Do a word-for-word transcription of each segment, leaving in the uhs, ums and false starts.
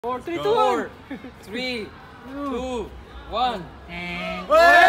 Four, three, two, Four, one. three, two, one. And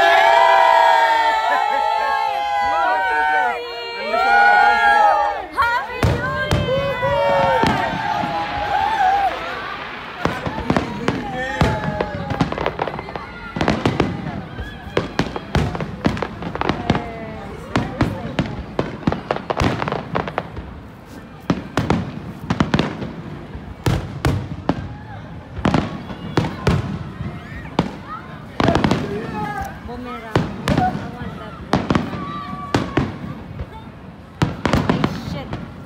Boomerang. I want that boomerang. Ay, shit.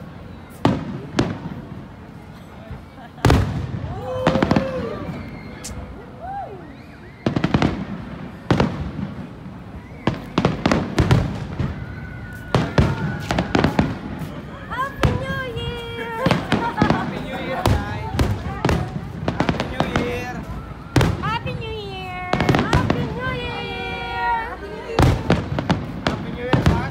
Happy New Year! Happy New Year, guys. Happy New Year. Happy New Year! Happy New Year! Happy New Year, Mark.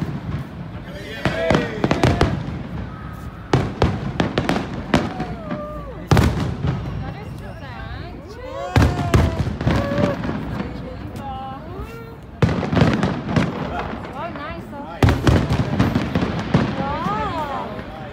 Oh, nice. Wow.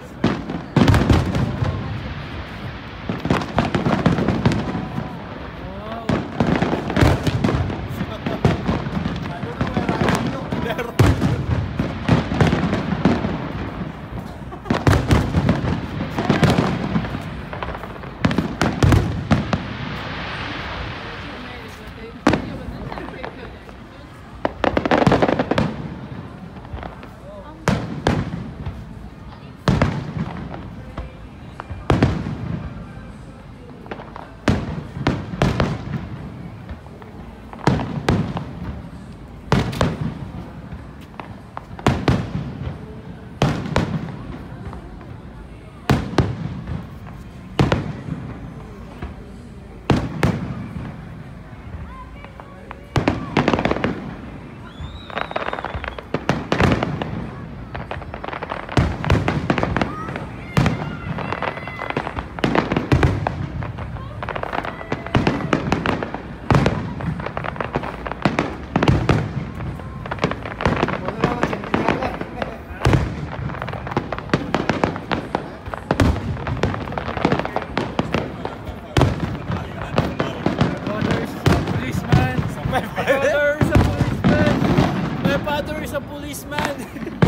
my father is a policeman.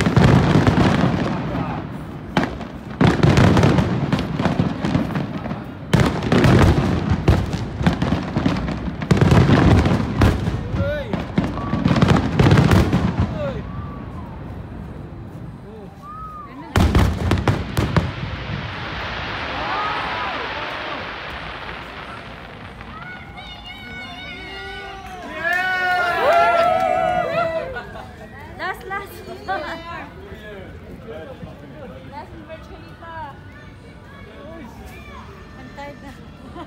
Hey. Hey. Last, last. Last virtually pa. I'm tired na.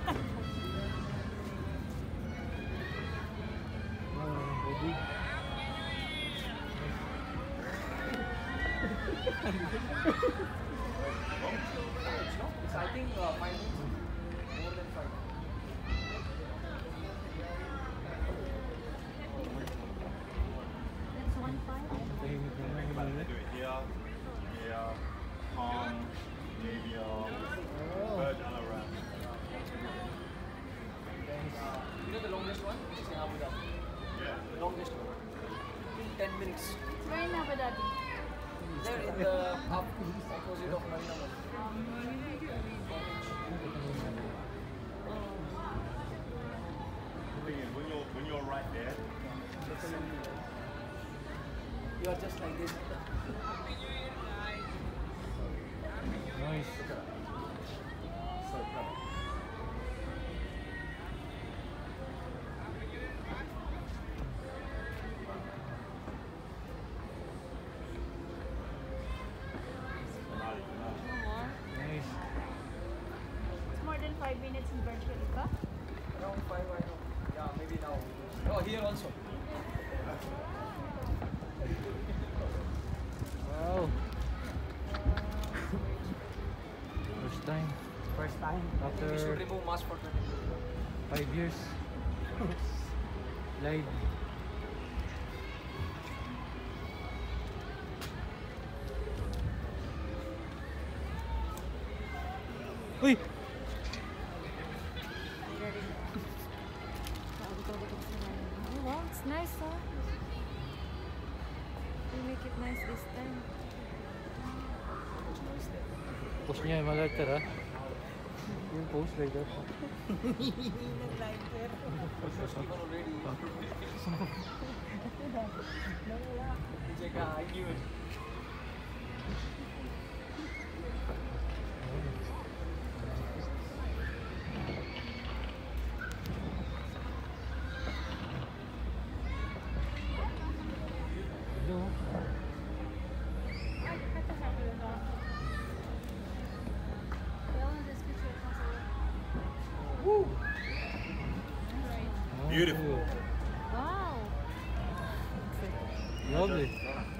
I think uh, five minutes. More than five. That's one five. Do it here, here, palm, medium, third and around. You know the longest one? It's in Abu Dhabi. Yeah. The longest one. In ten minutes. It's very in Abu Dhabi. There in the up opposite of Marina Mall. The thing is, when you're when you're right there, You are just like this. Nice. so clever. Nice. It's more than five minutes in virtually pa. Around five, I know. Yeah, maybe now. Oh, here also. Wow. First time. First time. After We should remove mask for twenty minutes. five years. Live. Uy! Oh, wow, it's nice, huh? We make it nice this time. Post niya yung mga lighter, ha? Yung post, lighter. Nag-lighter. Check out, I knew it. Hello? Beautiful. Wow! Lovely.